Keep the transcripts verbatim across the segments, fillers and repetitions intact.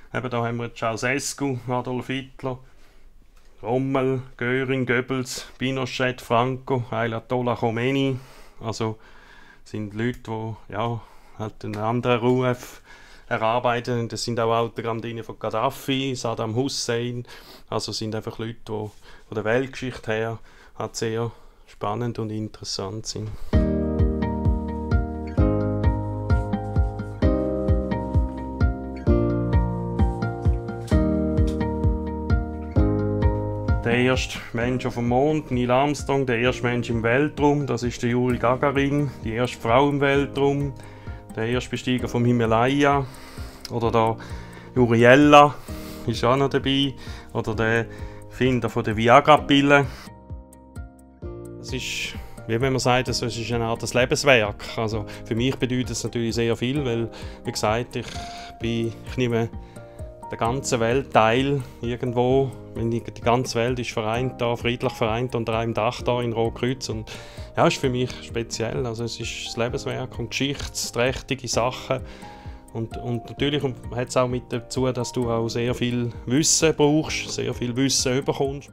Eben da haben wir Ceausescu, Adolf Hitler, Rommel, Göring, Goebbels, Pinochet, Franco, Ayatollah Khomeini. Also sind Leute, die ja, halt einen anderen Ruf erarbeiten. Das sind auch Autogramme drin von Gaddafi, Saddam Hussein. Also sind einfach Leute, die von der Weltgeschichte her halt sehr spannend und interessant sind. Der erste Mensch auf dem Mond, Neil Armstrong, der erste Mensch im Weltraum, das ist der Juri Gagarin, die erste Frau im Weltraum, der erste Besteiger vom Himalaya, oder der Uriella ist auch noch dabei, oder der Erfinder von der Viagra-Pille. Es ist, wie wenn man sagt, es ist eine Art Lebenswerk. Also für mich bedeutet es natürlich sehr viel, weil, wie gesagt, ich, bin, ich nehme der ganzen Welt teil irgendwo. Die ganze Welt ist vereint da, friedlich vereint unter einem Dach da in Rotkreuz. Und ja, ist für mich speziell. Also es ist das Lebenswerk und geschichtsträchtige Sachen. Und, und natürlich hat es auch mit dazu, dass du auch sehr viel Wissen brauchst, sehr viel Wissen bekommst.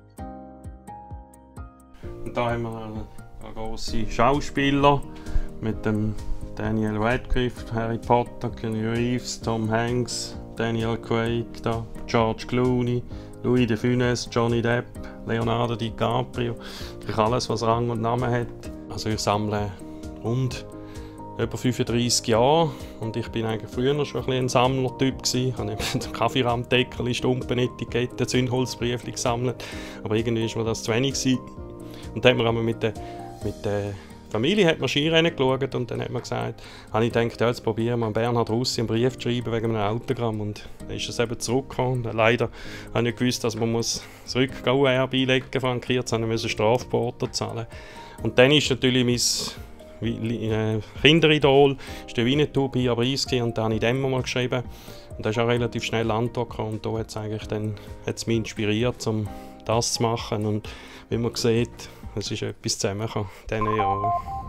Und da haben wir einen, einen grossen Schauspieler mit dem Daniel Radcliffe, Harry Potter, Keanu Reeves, Tom Hanks, Daniel Craig, da, George Clooney, Louis de Funès, Johnny Depp, Leonardo DiCaprio, natürlich alles, was Rang und Namen hat. Also ich sammle rund über fünfunddreissig Jahre und ich bin eigentlich früher schon ein, ein Sammlertyp gewesen. Ich habe den Kaffeerahmdeckel, Stumpenetikette, Zündholzbriefchen gesammelt, aber irgendwie war mir das zu wenig gewesen. Und dann haben wir einmal mit der, mit der Familie hat man Skirennen geschaut und dann hat man gesagt, habe ich gedacht, ja, jetzt probieren wir Bernhard Russi einen Brief zu schreiben wegen einem Autogramm. Und dann ist es eben zurückgekommen. Leider habe ich nicht gewusst, dass man muss das Rückgau beilegen muss, frankiert, sondern müssen Strafporto zahlen. Und dann ist natürlich mein Kinderidol ist der Winnetou bei Paris und dann habe ich dem mal geschrieben. Und da ist auch relativ schnell Antwort gekommen und da hat es eigentlich dann, hat's mich inspiriert, um das zu machen. Und wie man sieht, es ist etwas zusammengekommen in diesen Jahren.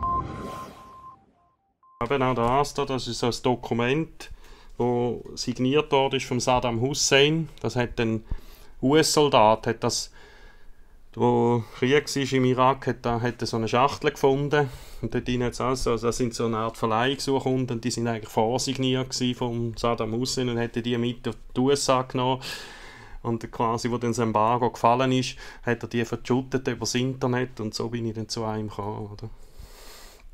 Eben auch das hier, das ist so ein Dokument, das signiert worden ist von Saddam Hussein. Das hat ein U S-Soldat, hat das, wo Krieg war im Irak, hat, da, hat er so eine Schachtel gefunden. Und dort drin hat's also, also das sind so eine Art Verleihungsurkunden, die sind eigentlich vorsigniert von Saddam Hussein und hätte die mit auf die U S A genommen. Und quasi, wo dann das Embargo gefallen ist, hat er die verschüttet über das Internet und so bin ich dann zu einem gekommen. Oder?